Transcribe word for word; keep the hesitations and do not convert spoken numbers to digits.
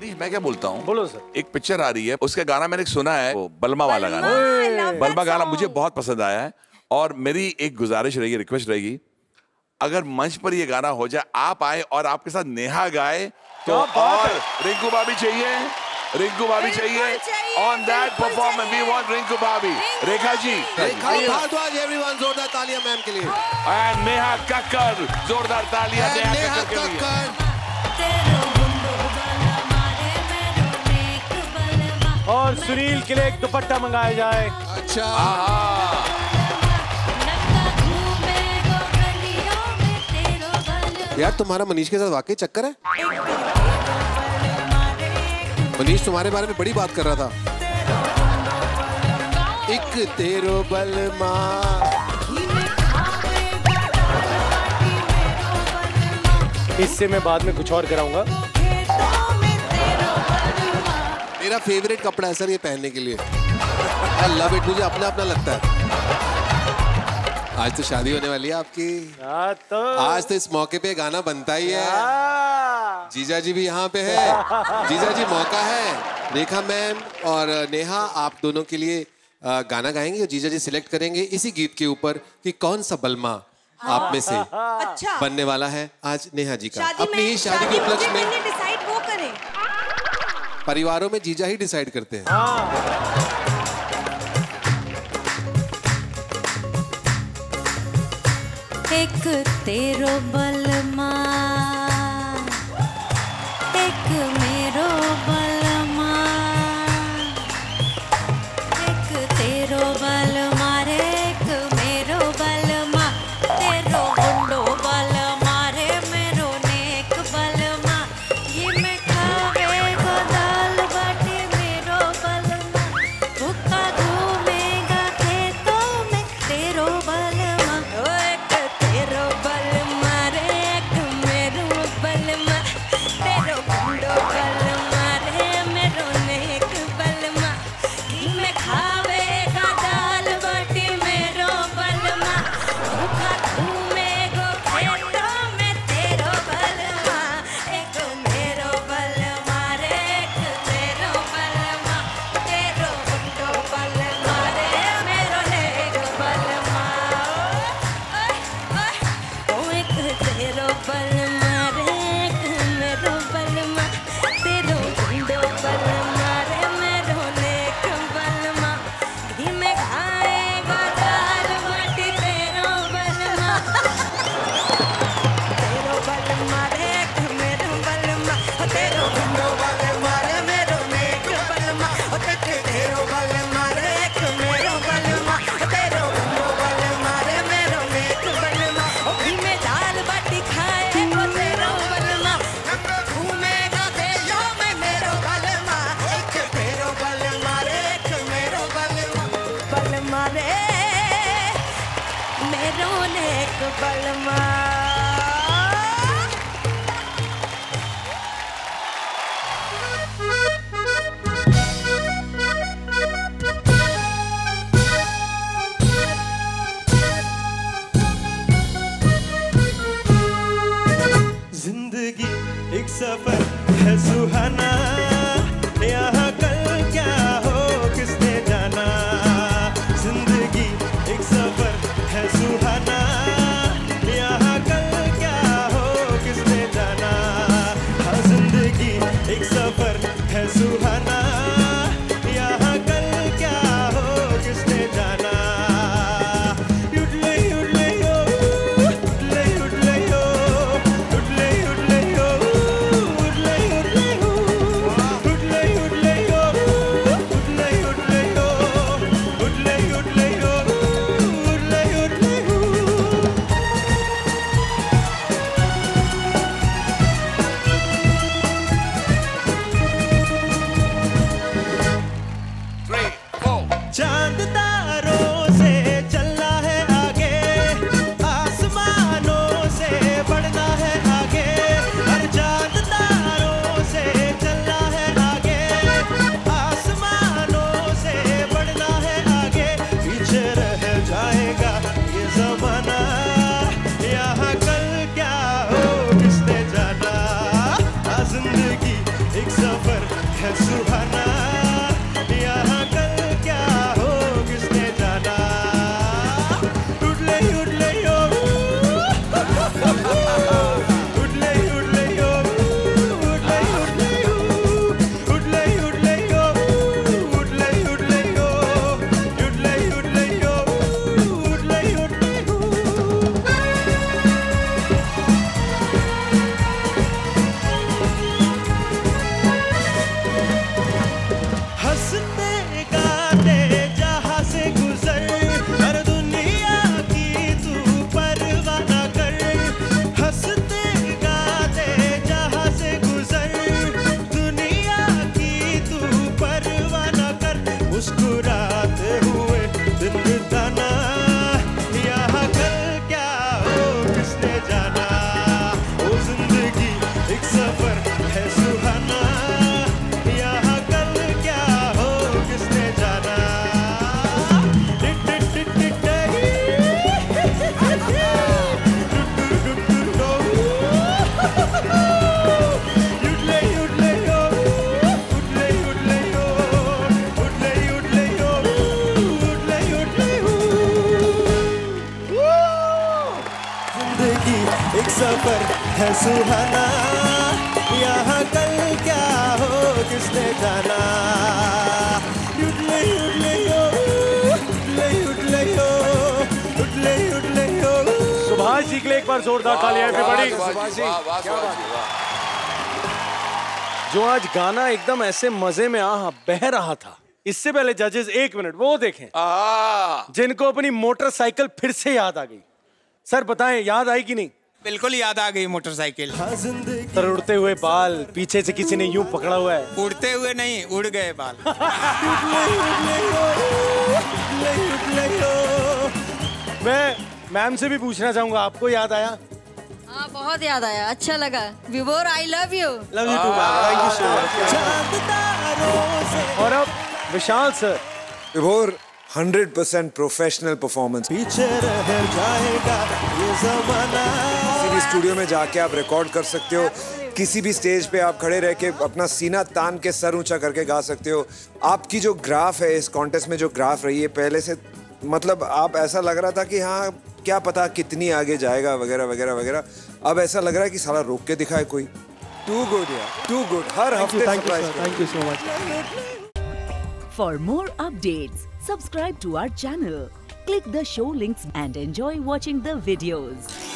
मनीष मैं क्या बोलता हूँ, बोलो सर। एक पिक्चर आ रही है, उसका गाना मैंने सुना है, वो बलमा वाला गाना, बलमा गाना मुझे बहुत पसंद आया है। और मेरी एक गुजारिश रहेगी, रिक्वेस्ट रहेगी, अगर मंच पर ये गाना हो जाए, आप आए और आपके साथ नेहा गाए तो, और रिंकू भाभी चाहिए, रिंकू भाभी चाहिए। On that performance we want Rinku भाभी। रेखा जी, रेखा भारद्वाज, एवरीवन जोरदार तालियां मैम के लिए। एंड नेहा कक्कर, जोरदार तालियां नेहा कक्कर के लिए। और सुनील के लिए एक दुपट्टा मंगाया जाए। अच्छा यार, तुम्हारा मनीष के साथ वाकई चक्कर है। मनीष तुम्हारे बारे में बड़ी बात कर रहा था। एक तेरो बलमा, इससे मैं बाद में कुछ और कराऊंगा। मेरा फेवरेट कपड़ा है सर ये पहनने के लिए। आई लव इट, मुझे अपना अपना लगता है। आज तो शादी होने वाली है आपकी। तो आज तो इस मौके पे गाना बनता ही है। जीजा जी भी यहाँ पे है। जीजा जी मौका है। रेखा मैम और नेहा आप दोनों के लिए गाना गाएंगे और जीजा जी सिलेक्ट करेंगे इसी गीत के ऊपर कि कौन सा बलमा आप में से अच्छा बनने वाला है आज नेहा जी का। शादी अपनी ही में, शादी के उपलक्ष्य में डिसाइड वो करें। परिवारों में जीजा ही डिसाइड करते हैं। एक तेरो बलमा, एक मेरो बलमा, एक तेरो बलमा रे, एक मेरो बलमा, तेरो गुंडो बलमा रे, मेरो नेक बलमा, ये मैं खावे को दाल बाटी मेरो बलमा, भूखा घूमेगा खेतों में तेरो बलमा, ओ एक तेरो बलमा रे, एक मेरो बलमा, तेरो गुंडो बलमा रे, मेरो नेक बलमा, कि मैं खावेगा दाल बाटी मेरो बलमा, भूखा घूमेगो खेतों में तेरो बलमा, एक मेरो बलमा रे, एक मेरो बलमा, तेरो गुंडो बलमा रे, मेरो नेक बलमा, ओए ओए ओ एक तेरो बलमा रे, एक मेरो बलमा, तेरो गुंडो बलमा रे, मेरो नेक बलमा, घी में खाएगा दाल बाटी तेरो बलमा, तेरो बलमा रे, एक मेरो बलमा, तेरो गुंडो बलमा रे, मेरो नेक बलमा, तेरो बलमा रे, एक मेरो बलमा, तेरो गुंडो बलमा रे, मेरो नेक बलमा, घी में दाल बाटी खाएगा तेरो बलमा, घूमेगा खेतों में मेरो बलमा, एक तेरो बलमा रे, एक मेरो बलमा, बलमा रे, मेरो नेक बलमा। जिंदगी एक सफर है सुहाना, यहाँ कल क्या हो किसने जाना। जिंदगी एक सफर है सुहाना, यहाँ कल क्या हो किसने जाना। हाँ जिंदगी एक सफर है सुहाना, यहाँ कल क्या हो किसने जाना। युडले युडले यो, युडले युडले यो, युडले युडले यो, युडले जिंदगी एक सफर है सुहाना, यहाँ कल क्या हो किसने जाना। उठले उठले यो, उठले उठले यो, उठले उठले यो। सुभाष जी के लिए एक बार जोरदार तालियां everybody। वाह, वाह, वाह, वाह, वाह। जो आज गाना एकदम ऐसे मजे में आ बह रहा था, इससे पहले जजेस एक मिनट वो देखें आहा। जिनको अपनी मोटरसाइकिल फिर से याद आ गई। सर बताएं याद आई कि नहीं? बिल्कुल याद आ गई मोटरसाइकिल। सर उड़ते हुए बाल, पीछे से किसी ने यूं पकड़ा हुआ है। उड़ते हुए नहीं, उड़ गए बाल। मैं मैम से भी पूछना चाहूंगा, आपको याद आया? हाँ बहुत याद आया, अच्छा लगा। Vibhor I love you. Love you too ma'am, thank you so much. और अब Vishal sir. Vibhor hundred percent professional performance. पीछे रह जाएगा ये ज़माना। किसी भी स्टूडियो में जाके आप रिकॉर्ड कर सकते हो, किसी भी स्टेज पे आप खड़े रह के अपना सीना तान के सर ऊंचा करके गा सकते हो। आपकी जो ग्राफ है इस कॉन्टेस्ट में, जो ग्राफ रही है पहले से, मतलब आप ऐसा लग रहा था कि हाँ क्या पता कितनी आगे जाएगा वगैरह वगैरह वगैरह। अब ऐसा लग रहा है कि साला रोक के दिखाए कोई। टू गुड यार, टू गुड। हर हफ्ते surprise. Thank you so much. For more updates, subscribe to our channel, click the show links and enjoy watching the videos.